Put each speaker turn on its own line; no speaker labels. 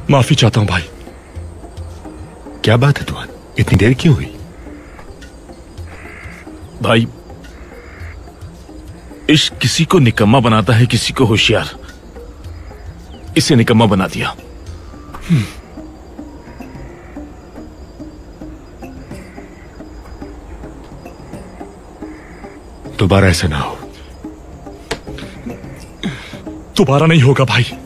माफी चाहता हूं भाई।
क्या बात है तुहान, इतनी देर क्यों हुई?
भाई, इश्क किसी को निकम्मा बनाता है, किसी को होशियार। इसे निकम्मा बना दिया।
दोबारा ऐसा ना हो।
दोबारा नहीं होगा भाई।